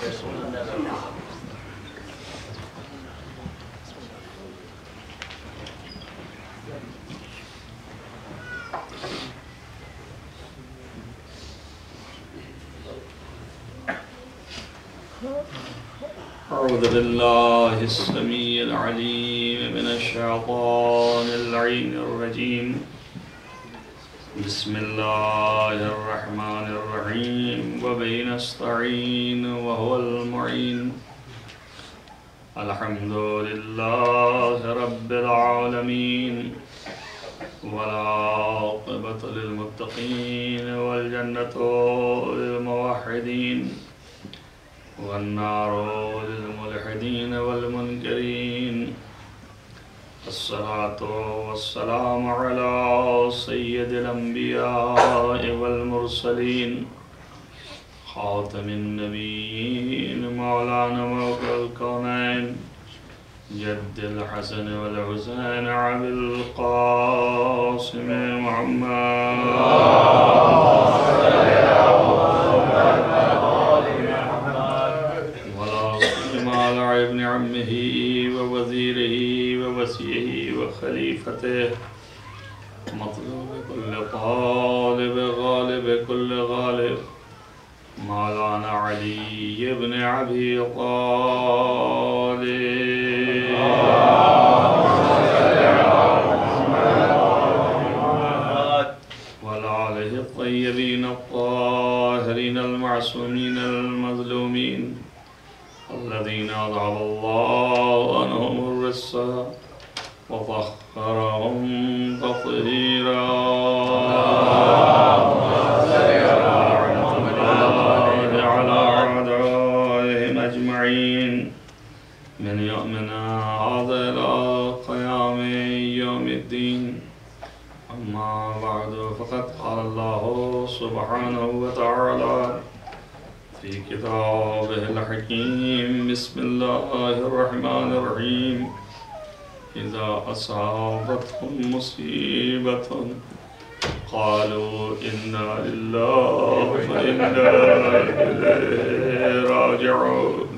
أعوذ بالله السميع العليم من الشيطان اللعين الرجيم. بسم الله الرحمن الرحيم. وبه نستعين وهو المعين. الحمد لله رب العالمين، والعاقبة للمتقين، والجنة للموحدين، والنار للملحدين والمنكرين. الصلاة والسلام على سيد الأنبياء والمرسلين، خاتم النبيين، مولانا موقع الكونين، جد الحسن والحسين، أبي القاسم محمد، ابن عمه ووزيره ووسيعه وخليفته، مطلوب كل طالب، غالب كل غالب، مولانا علي بن أبي طالب، وآله الطيبين الطاهرين المعصومين المظلومين، الذين أذهب الله عنهم الرجس وطهرهم تطهيرا. على أعدائهم أجمعين من يومنا هذا إلى قيام يوم الدين. أما بعد، فقد قال الله سبحانه وتعالى في كتابه الحكيم: بسم الله الرحمن الرحيم. إذا أصابتهم مصيبة قالوا إنا لله وإنا إليه راجعون.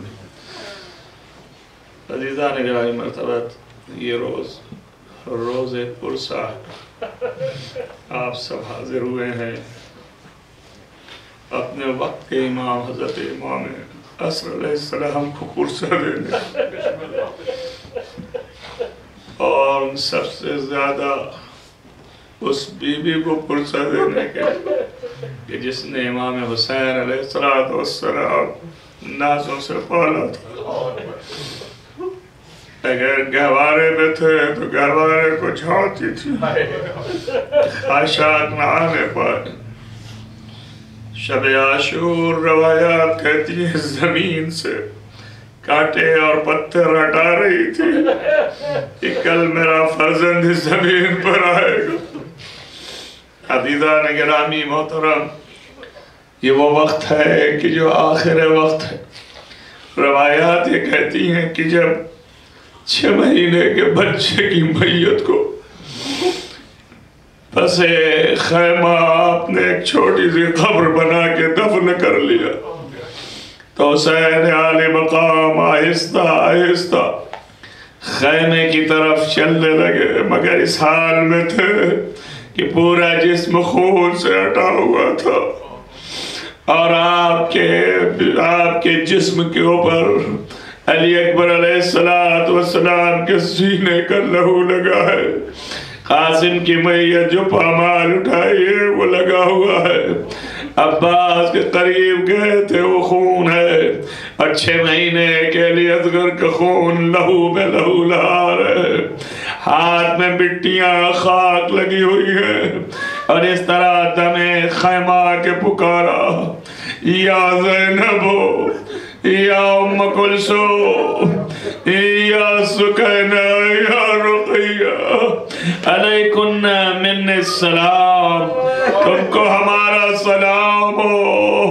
عزیزان گرامی مرتبت، یہ روز پرسہ آپ سب حاضر ہوئے ہیں اپنے وقت کے امام حضرت امام عصر علیہ السلام کو پرسہ دینے، اور سب سے زیادہ اس بی بی کو پرسہ دینے کے کہ جس نے امام حسین علیہ السلام نازوں سے پالا تھا. اگر گہوارے میں تھے تو گہوارے کو جھاڑتی تھی، خواہشات نہ آنے پر. شب عاشور روایات کہتی ہیں زمین سے کانٹے اور پتھر ہٹا رہی تھی کہ کل میرا فرزند زمین پر آئے گا. عزیزان گرامی محترم، یہ وہ وقت ہے کہ جو آخر وقت ہے. روایات یہ کہتی ہیں کہ جب 6 مہینے کے بچے کی میت کو پس خیمہ آپ نے ایک چھوٹی سی قبر بنا کے دفن کر لیا تو حسین عالی مقام آہستہ آہستہ خیمے کی طرف چلنے لگے، مگر اس حال میں تھے کہ پورا جسم خون سے ہٹا ہوا تھا، اور آپ کے جسم کے اوپر علی اکبر علیہ السلام کے سینے کا لہو لگا ہے. قاسم کی میت جو پامال اٹھائی ہے وہ لگا ہوا ہے. عباس کے قریب گئے تھے، وہ خون ہے، اور 6 مہینے کے علی اصغر کا خون لہو میں لہو لہا رہے. ہاتھ میں مٹیاں خاک لگی ہوئی ہیں، اور اس طرح دم خیمہ کے پکارا: یا زینبو، یا ام کلثوم، یا سکینہ، یا رقیہ، علیکن من السلام، تم کو ہمارا سلام ہو.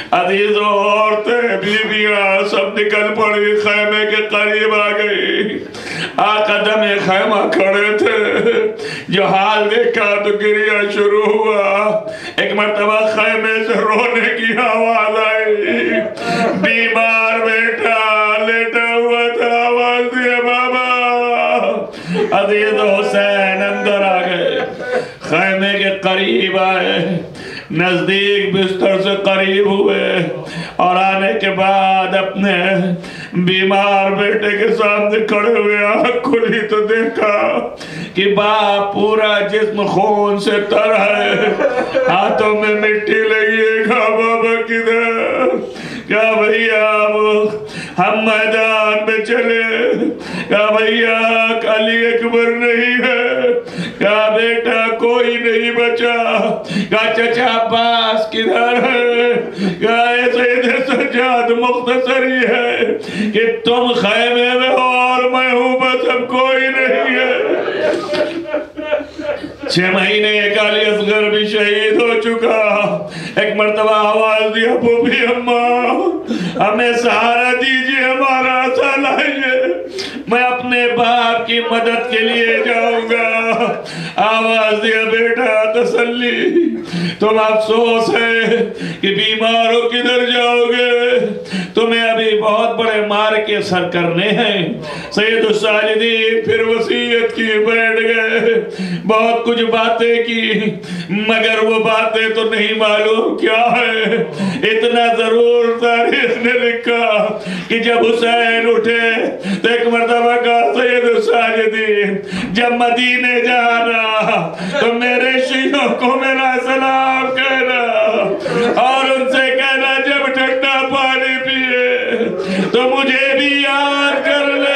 عزیزوں عورتیں بیویاں سب نکل پڑی، خیمے کے قریب آ گئی۔ آقا دم خیمہ کھڑے تھے، جو حال دیکھا تو گریہ شروع ہوا۔ ایک مرتبہ خیمے سے رونے کی آواز آئی، بیمار بیٹا لیٹا ہوا تھا، آواز دیا بابا۔ عزیز حسین اندر آ گئے، خیمے کے قریب آئے، نزدیک بستر سے قریب ہوئے، اور آنے کے بعد اپنے بیمار بیٹے کے سامنے کھڑے ہوئے، آنکھ کھلی تو دیکھا کہ باپ پورا جسم خون سے تر ہے، ہاتھوں میں مٹی لگی ہے، کہا بابا کدھر؟ کہا بھئیہ ہم میدان میں چلے، کہا بھئیہ علی اکبر نہیں ہے، کہا بیٹا کوئی نہیں بچا، کہا چچا عباس کدھر ہے؟ کہا سید سجاد مختصر ہی ہے کہ تم خیمے میں ہو اور میں ہوں، بس اب کوئی نہیں ہے۔ 6 مہینے ایک علی اصغر بھی شہید ہو چکا۔ ایک مرتبہ آواز دی، ابو بھی اماں ہمیں سہارا دیجئے، ہمارا آسا لائیے، میں اپنے باپ کی مدد کے لیے جاؤں گا۔ آواز دیا بیٹا تسلی، تم افسوس ہے کہ بیماروں کدھر جاؤ گے، تمہیں ابھی بہت بڑے مارکے سر کرنے ہیں۔ سید الساجدین پھر وصیت کی بیٹھ گئے، بہت کچھ باتیں کی، مگر وہ باتیں تو نہیں معلوم کیا ہے۔ اتنا ضرور تاریخ نے لکھا کہ جب حسین اٹھے تو ایک مرتبہ کہا سید الساجدین جب مدینے جانا تو میرے شیعوں کو میرا سلام کہنا، اور ان سے کہنا جب ٹھنڈا پانی پیے تو مجھے بھی یاد کر لے۔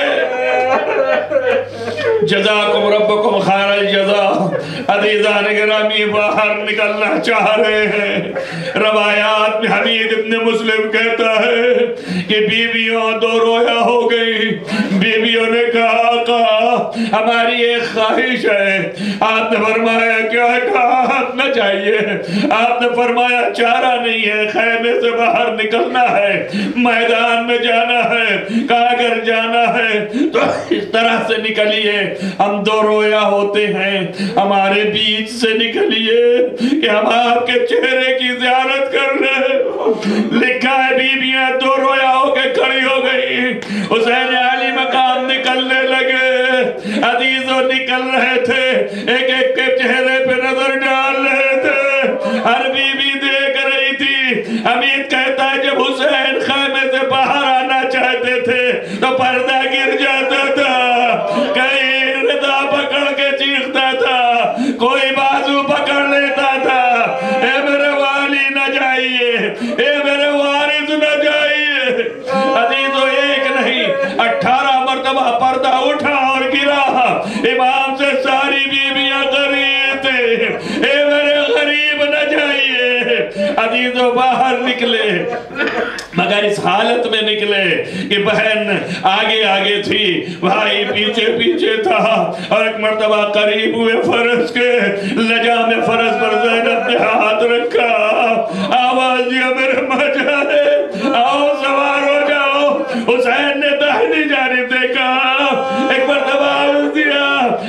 جزاکم ربکم خیر الجزا۔ عزیزان گرامی باہر نکلنا چاہ رہے ہیں۔ روایات میں حمید ابن مسلم کہتا ہے کہ بیویوں دو رویا ہو گئی۔ بیویوں نے کہا آقا ہماری ایک خواہش ہے۔ آپ نے فرمایا کیا؟ کہا نہ چاہیے۔ آپ نے فرمایا چارہ نہیں ہے، خیمے سے باہر نکلنا ہے، میدان میں جانا ہے۔ کہا اگر جانا ہے تو اس طرح سے نکلیے، ہم دو رویا ہوتے ہیں، ہمارے بیچ سے نکلیے کہ ہم آپ کے چہرے کی زیارت کر لیں۔ لکھا ہے بیویاں دو رویا ہو کے کھڑی ہو گئی، حسین علی مقام نکلنے لگے، عزیزوں نکل رہے تھے، ایک ایک کے چہرے پہ نظر ڈال رہے تھے، ہر بیوی دیکھ رہی تھی۔ حمید کہتا ہے جب حسین خیمے سے باہر آنا چاہتے تھے تو پردہ گر جاتا تھا، کہیں رضا پکڑ کے چیختا تھا، کوئی بازو پکڑ لیتا تھا، اے میرے والی نہ جائیے، اے میرے وارث نہ جائیے۔ عزیزو ایک نہیں 18 مرتبہ پردہ اٹھا اور گرا، امام سے ساری بیویاں غریب تھے، اے میرے غریب نہ جائیے۔ عزیزو باہر نکلے، مگر اس حالت میں نکلے کہ بہن آگے آگے تھی، بھائی پیچھے پیچھے تھا، اور ایک مرتبہ قریب ہوئے فرس کے، لجام فرس پر زینب نے ہاتھ رکھا، آواز دیا میرے مجھے آؤ سوار ہو جاؤ۔ حسین نے داہنی جانب دیکھا، ایک مرتبہ آواز دیا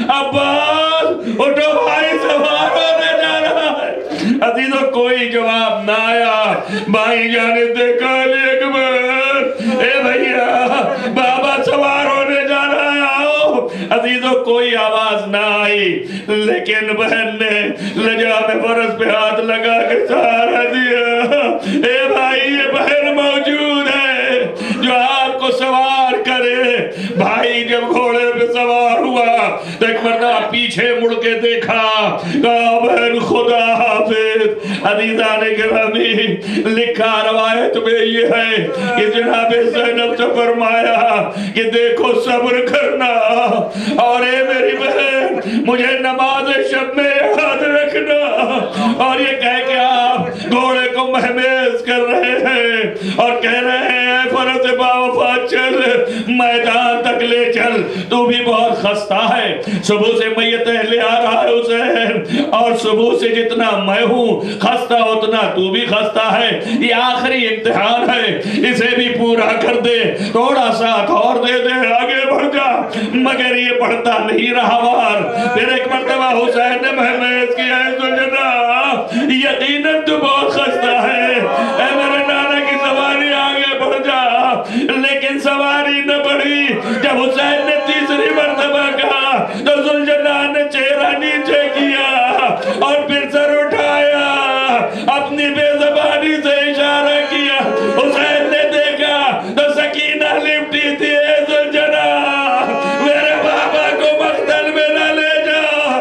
عباس اٹھو بھائی سوار ہونے جا رہا ہے۔ عزیزو کوئی جواب نہ آیا، بھائی جانب دیکھا علی اکبر، اے بھئیہ بابا سوار ہونے جا رہا ہے آؤ۔ عزیزو کوئی آواز نہ آئی، لیکن بہن نے لجام فرس پہ ہاتھ لگا کے سہارا دیا، اے بھائی یہ بہن موجود ہے جو آپ کو سوار کرے۔ بھائی جب گھوڑے پہ سوار ہوا تو ایک مرتبہ پیچھے مڑ کے دیکھا، کہا بہن خدا حافظ۔ عزیزان گرامی لکھا روایت میں یہ ہے کہ جناب زینب سے فرمایا کہ دیکھو صبر کرنا، اور اے میری بہن مجھے نماز شب میں یاد رکھنا، اور یہ کہہ کہ آپ گھوڑے کو مہمیز کر رہے ہیں اور کہہ رہے ہیں فرس باوفا چل میدان تک لے چل، تو بھی بہت خستہ ہے، صبح سے میت لے آ رہا ہے حسین، اور صبح سے جتنا میں ہوں خستہ اتنا تو بھی خستہ ہے، یہ آخری امتحان ہے، اسے بھی پورا کر دے، تھوڑا ساتھ اور دے دے، آگے بڑھ جا۔ مگر یہ بڑھتا نہیں رہا وار، پھر ایک مرتبہ حسین نے محمیز کیا ہے سجدہ، یقیناً تو بہت خستہ ہے، اے میرے نانا کی سواری آگے بڑھ جا، لیکن سواری نہ بڑھی۔ جب حسین نے تیسری مرتبہ کہا تو ذوالجلال نے چہرہ نیچے کیا اور پھر سر اٹھایا، اپنی بے زبانی سے اشارہ کیا، حسین نے دیکھا تو سکینہ لپٹی تھی، اے ذوالجلال میرے بابا کو مقتل میں نہ لے جا،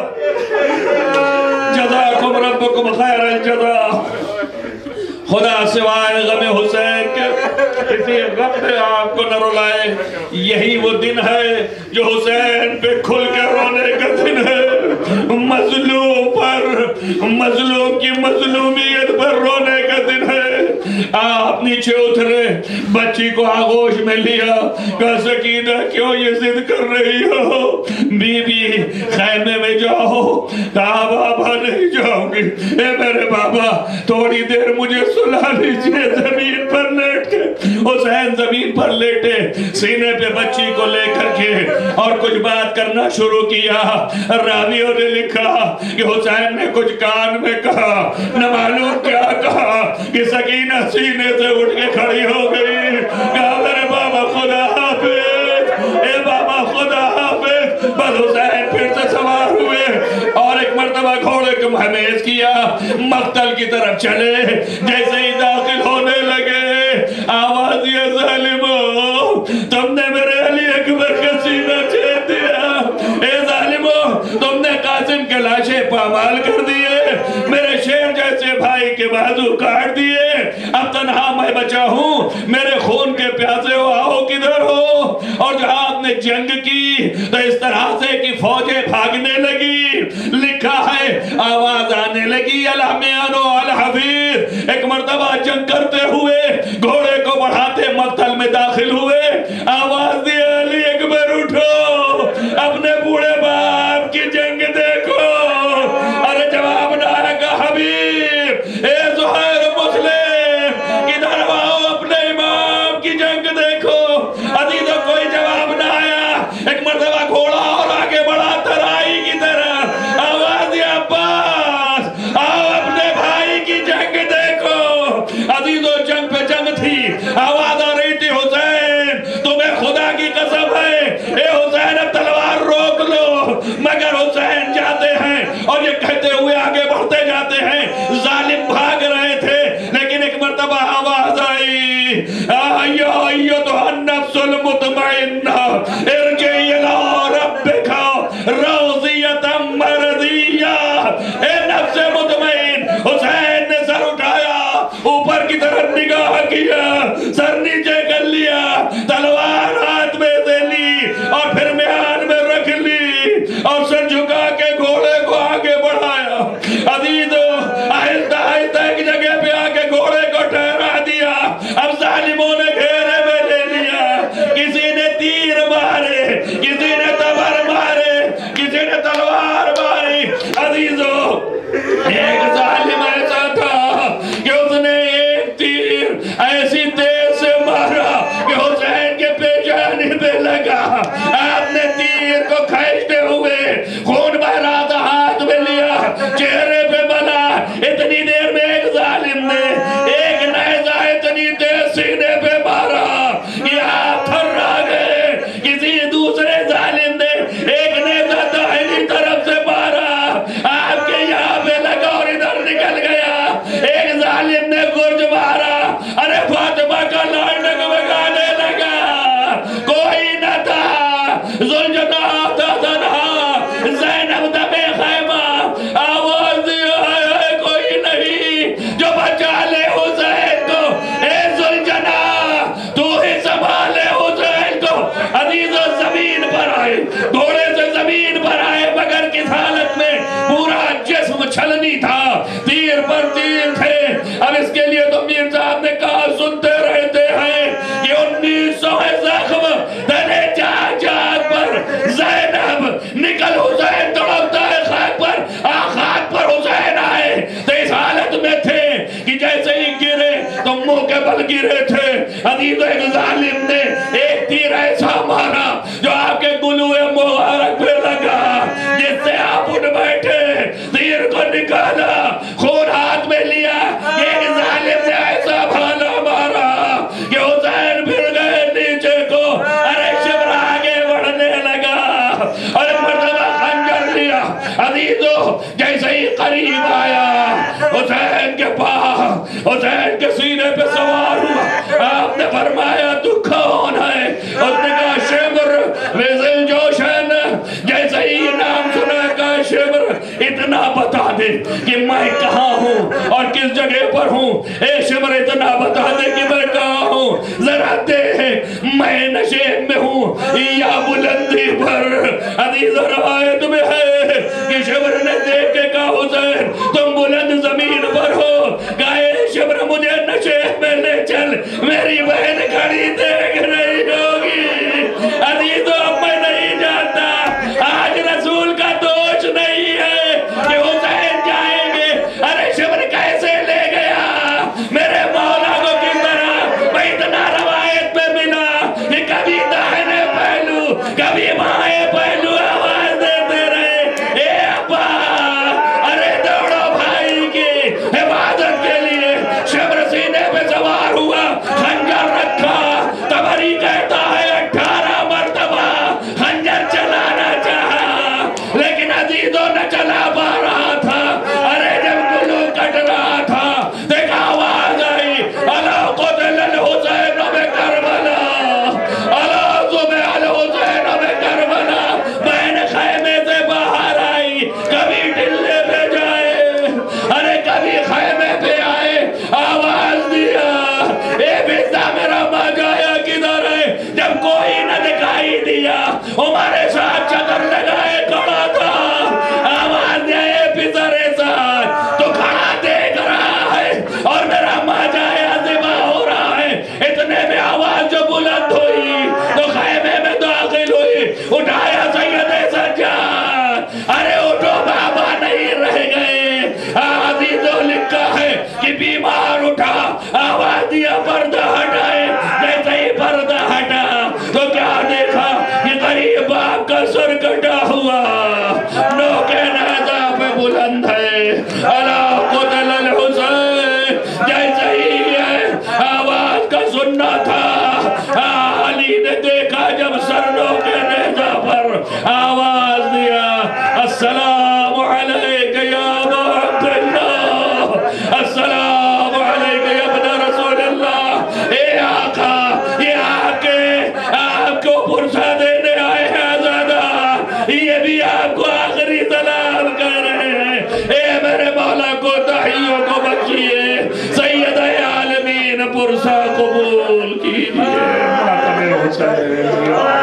جزاکم ربکم خیر الجزا۔ خدا سوائے غم حسین کے کسی غم پہ آپ کو نہ رلائے۔ یہی وہ دن ہے جو حسین پہ کھل کے رونے کا دن ہے، مظلوم پر، مظلوم کی مظلومیت پر رونے کا دن ہے۔ آپ نیچے اترے، بچی کو آغوش میں لیا، کہا سکینہ کیوں یہ ضد کر رہی ہو؟ بی بی خیمے میں جاؤ۔ کہا بابا نہیں جاؤں گی، اے میرے بابا تھوڑی دیر مجھے سلا لیجئے زمین پر لیٹ کے۔ حسین زمین پر لیٹے، سینے پہ بچی کو لے کر کے اور کچھ بات کرنا شروع کیا۔ راویوں نے لکھا کہ حسین نے کچھ کان میں کہا، نہ معلوم کیا کہا کہ سکینہ سینے سے اٹھ کے کھڑی ہو گئی۔ کہا میرے بابا خدا حافظ، اے بابا خدا حافظ۔ بس حسین پھر سے سوار ہوئے اور ایک مرتبہ گھوڑے کو محمیز کیا، مقتل کی طرف چلے۔ جیسے ہی داخل ہونے لگے، آواز یہ ظالمو تم نے میرے علی اکبر کا سینہ چھید دیا، اے ظالمو تم نے قاسم کے لاشیں پامال کر دیے، میرے شیر جیسے بھائی کے بازو کاٹ دیے، اب تنہا میں بچا ہوں، میرے خون کے پیاسے ہو، آؤ کدھر ہو؟ اور جہاں آپ نے جنگ کی تو اس طرح سے کہ فوجیں بھاگنے لگی، لکھا ہے آواز آنے لگی الحمیان و الحفیر۔ ایک مرتبہ جنگ کرتے ہوئے گھوڑے کو بڑھاتے مقتل میں داخل ہوئے، آواز دی علی اکبر اٹھو، اپنے بوڑھے باپ کی جنگ دیکھو۔ ارے جواب نہ آیا کہ حبیب اے زہیر مسلم کدھر آؤ، اپنے امام کی جنگ دیکھو۔ عزیزوں کوئی جواب نہ آیا۔ ایک مرتبہ گھوڑا اور آگے بڑھا ترائی کی طرح، آواز دی عباس آؤ اپنے بھائی کی جنگ دیکھو۔ عزیزوں جنگ پہ جنگ تھی، آواز آ رہی تھی حسین تمہیں خدا کی قسم ہے، اے حسین اب تلوار روک لو، مگر حسین جاتے ہیں اور یہ کہتے ہوئے آگے بڑھتے جاتے ہیں۔ ظالم بھاگ رہے تھے، لیکن ایک مرتبہ آواز آئی ایتھا النفس المطمئنہ ارجعی الی ربک راضیۃ مرضیہ۔ اے نفس مطمئن، حسین نے سر اٹھایا، اوپر کی طرف نگاہ کیا، سر نیچے کر لیا، تلوار ہاتھ میں سے لی اور پھر میان میں رکھ لی اور سر جھکا کے گھوڑے کو آگے بڑھایا۔ عزیزو آہستہ آہستہ ایک جگہ پہ آگے گھوڑے کو ٹھہرا دیا۔ اب ظالموں نے گھیرے میں لے لیا، کسی نے تیر مارے، کسی نے تبر مارے، کسی نے تلوار ماری۔ عزیزو ایک ظالم ایسا تھا کہ اس نے ایک تیر ایسی تیز سے مارا کہ حسین کے پیشانی پہ لگا۔ آپ نے تیر کو کھینچتے ہوئے خون بہ رہا تھا ہاتھ میں لیا، چہرے پہ بنا۔ اتنی دیر میں ایک ظالم نے ایک نیزہ اتنی تیز سینے پہ مارا کہ آپ تھرا گئے۔ کسی دوسرے ظالم نے ایک نیزہ داہنی طرف سے مارا، آپ کے یہاں پہ لگا اور ادھر نکل گیا۔ ایک ظالم نے گرج مارا، ارے فاطمہ کا لائنک بگانے لگا، کوئی نہ تھا، ذوالجلال تھا تنہا، زینب دم خیمہ، آواز دیا ہے کوئی نہیں جو بچا لے حسین کو، اے ذوالجلال تو ہی سنبھالے حسین کو۔ عزیزو زمین پر آئے، گھوڑے سے زمین پر آئے، مگر کس حالت میں؟ پورا جسم چھلنی تھا، تیر پر تیر تھے۔ اب اس کے لیے تو میر صاحب منہ کے بل گرے تھے. عزیزو ایک ظالم نے ایک تیر ایسا مارا جو آپ کے گلوئے مبارک پہ لگا، جس سے آپ اٹھ بیٹھے، تیر کو نکالا، خون ہاتھ میں لیا. ایک ظالم نے ایسا بھالا مارا کہ حسین پھر گئے نیچے کو. ارے شبر آگے بڑھنے لگا اور مرتبہ خنجر لیا. عزیزو جیسے ہی قریب آیا، حسین کے پاس، حسین کے سینے پہ سوار ہوا. آپ نے فرمایا تو کون ہے؟ اس نے کہا شبر وزل جوشن. جیسے ہی نام سنا کہا شبر اتنا بتا دے کہ میں کہاں ہوں اور کس جگہ پر ہوں. اے شبر اتنا بتا دے کہ میں کہاں ہوں. ذرا دے میں نشیب میں ہوں یا بلندی پر. حدیث روایت میں ہے کہ شبر نے دیکھ کے کہا حسین تم بلند زمین پر ہو. کہا اے شبر مجھے نشیب میں لے چل، میری بہن کھڑی دیکھ رہی ہوگی. عزیزو اب میں نہیں جانتا آج رسول کا دوش نہیں ہے کہ حسین جائیں گے. ارے شبر کیسے لے گیا میرے مولا کو کس طرح. میں اتنا روایت پہ ملا کہ کبھی داہنے پہلو کبھی بائیں پہلو آواز دیتے رہے اے ابا. ارے دوڑو بھائی کی حفاظت کے لیے. شبر سینے پہ سوار ہوا، خنجر رکھا. تبری کہتا ہے 18 مرتبہ خنجر چلانا چاہا لیکن عزیزوں نہ چلا پا رہا تھا. ارے جب گلو کٹ رہا تھا دیکھ آواز آئی الا قتل الحسین بکربلا، الا ذبح الحسین بکربلا. بہن خیمے سے باہر آئی، کبھی ڈلے پہ جائے، ارے کبھی خیمے پہ آئے. آواز دیا اے بزدہ میرا ماں جایا کدھر ہے. جب کوئی نہ دکھائی دیا ہمارے ساتھ چکر لگائے کھڑا تھا. آواز دیا اے پترے ساتھ تو کھڑا دیکھ رہا ہے اور میرا ماں جایا ذبح ہو رہا ہے. اتنے میں آواز جو بلند ہوئی تو خیمے میں داخل ہوئی. اٹھایا سید سجاد، ارے اٹھو بابا نہیں رہ گئے. عزیزو لکھا ہے کہ بیمار اٹھا، آواز دیا پردہ ہٹائے. جیسے ہی پردہ ہٹا تو کیا دیکھا کہ غریب باپ کا سر کٹا ہوا، نوکے نیزہ پہ بلند ہے. الا قتل الحسین. جیسے ہی آواز کا سننا تھا، علی نے دیکھا جب سر نوکے نیزہ پر، آواز دیا السلام علیک یا ابا عبداللہ، السلام علیک یا ابن رسول اللہ. اے آقا یہ آپ کو پرسہ دینے آئے ہیں آزادہ، یہ بھی آپ کو آخری سلام کر رہے ہیں. اے میرے مولا کو تحیوں کو بخشیے، سید عالمین پرسہ قبول کیجئے. ماتم حسین.